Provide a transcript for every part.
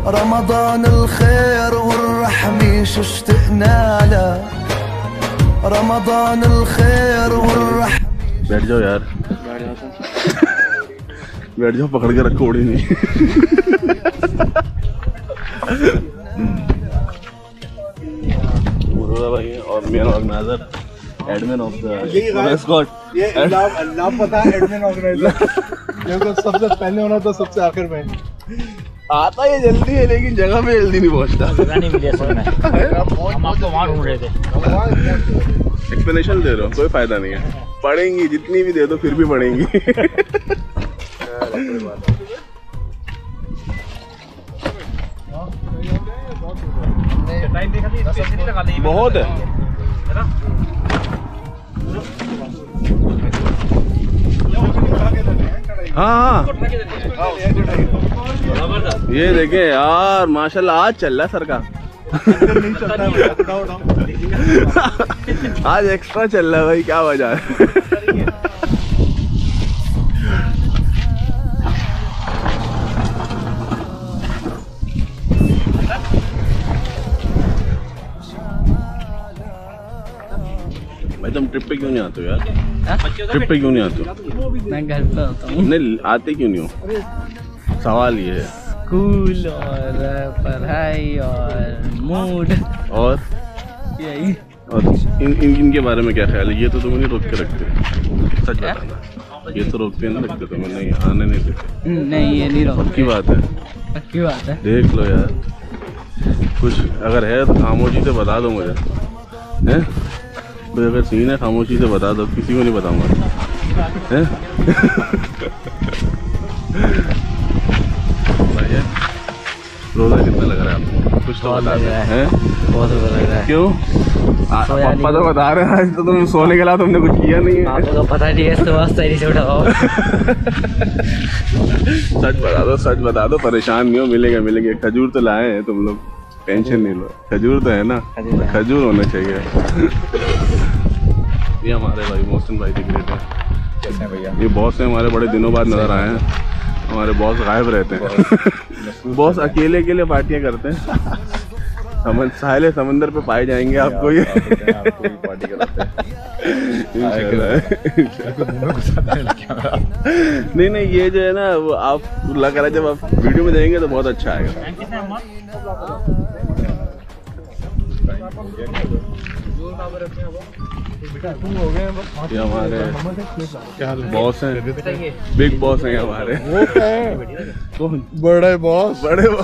رمضان الخير والرحمة شو اشتقنا له، رمضان الخير والرحمة. बैठ जाओ यार, बैठ जाओ, पकड़ के रखो, उड़ी नहीं। भाई और main organiser, admin of the squad. ये नाम पता है, एडमिन ऑर्गेनाइजर। क्योंकि सबसे पहले होना तो सबसे आखिर में आता ये जल्दी है, लेकिन जगह पे जल्दी नहीं पहुंचता। नहीं मिले असल में, हम आपको वहाँ ढूंढ रहे थे। एक्सप्लेनेशन दे रहा हूँ, कोई फायदा नहीं है। पढ़ेंगी जितनी भी दे दो फिर भी पढ़ेंगी। बहुत है। हाँ ये देखे यार, माशाल्लाह आज चल रहा है सरकार। आज एक्स्ट्रा चल रहा है भाई, क्या वजह है? भाई तुम ट्रिप पे क्यों नहीं आते हो यार? ट्रिप पे क्यों नहीं आते हो? मैं घर पे होता हूँ। नहीं आते क्यों नहीं हो? सवाल ये है। स्कूल और पढ़ाई और मूड और यही। और इनके बारे में क्या ख्याल है? ये तो तुम्हें नहीं रोक के रखते, सच बताना। ये तो रोकते नहीं रखते तुम्हें, नहीं आने नहीं देते। नहीं ये नहीं रोकते। पक्की बात है, पक्की बात है। देख देख लो यार, कुछ अगर है तो खामोशी से बता दो मुझे, हैं? कोई अगर सीन है खामोशी से बता दो, किसी को नहीं बताऊंगा, हैं? रोजा कितना लग रहा है आपको? कुछ तो बता दो, हैं? बहुत बुरा लग रहा है। क्यों? पापा तो बता रहे हैं आज तो तुम सोने के बाद तुमने कुछ किया नहीं है। आपको पता नहीं है, सुबह सही से उठाओ। सच बता दो, परेशान नहीं हो, मिलेगा। खजूर तो लाए हैं तुम लोग, टेंशन नहीं लो। खजूर तो है ना, खजूर होना चाहिए। ये हमारे भाई मोहसिन भाई दिख रहे थे। कैसे हैं भैया? ये बॉस है हमारे, बड़े दिनों बाद नजर आए हैं। हमारे बॉस गायब रहते हैं। बॉस अकेले पार्टियां करते हैं। साहिल समंदर पे पाए जाएंगे आपको ये। पार्टी कराते हैं। नहीं ये जो है ना, वो आप लग रहा है जब आप वीडियो में जाएंगे तो बहुत अच्छा आएगा। ये हमारे बॉस हैं, बिग बॉस हैं हमारे। कौन? बड़े बॉस।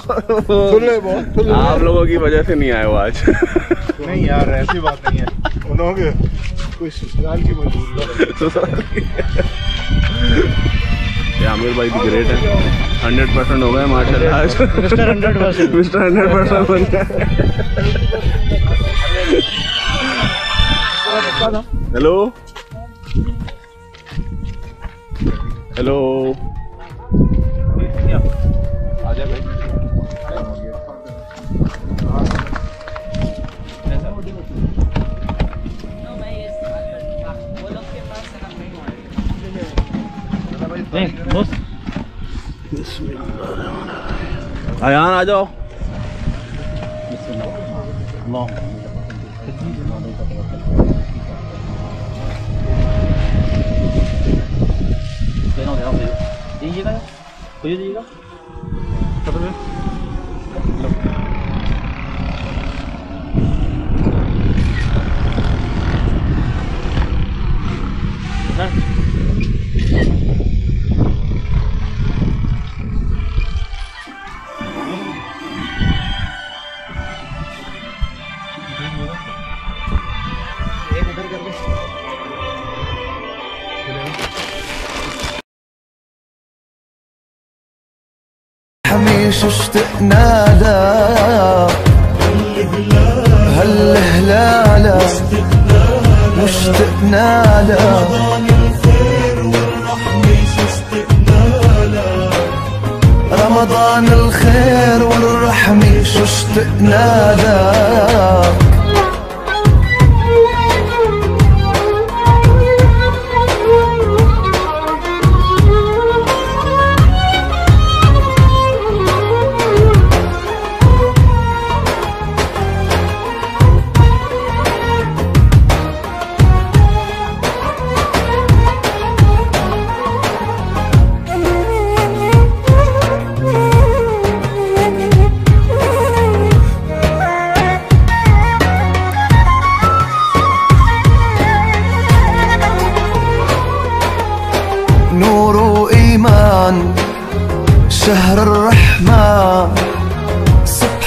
आप लोगों की वजह से नहीं आए वो आज। नहीं यार, ऐसी बात नहीं है। उन्होंने कोई ससुराल की मजबूरी। ये आमिर भाई भी ग्रेट है, 100% हो गए माशाल्लाह आज। मिस्टर 100% बन गया। हेलो हेलो, आजा भाई। अयान आ जाओ। حميش اشتقنا له هالهلالة واشتقنا له رمضان الخير والرحمة شو اشتقنا له.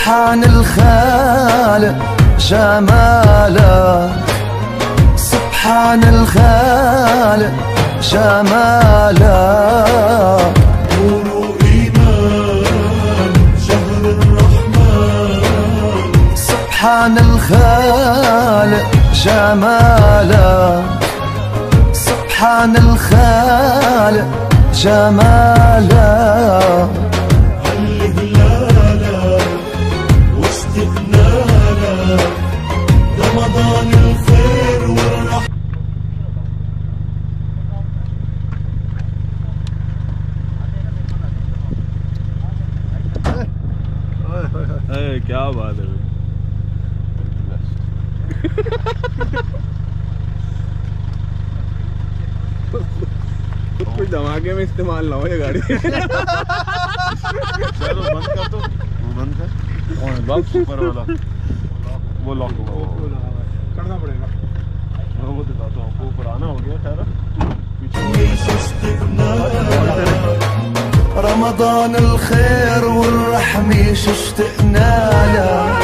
سبحان الخالق جماله سبحان الخالق جماله نور إيمان شهر الرحمن سبحان الخالق جماله سبحان الخالق جماله علي هلالك واستقنالك رمضان الخير والرحمة. क्या बात है कोई धमाके में इस्तेमाल ना हो ये गाड़ी। चलो बंद कर दो, वो बंद कर। बॉक्स ऊपर वाला वो लॉक करना पड़ेगा। वो दिखाता हूँ आपको, पुराना हो गया खैर। رمضان الخير والرحمة شو اشتقنا له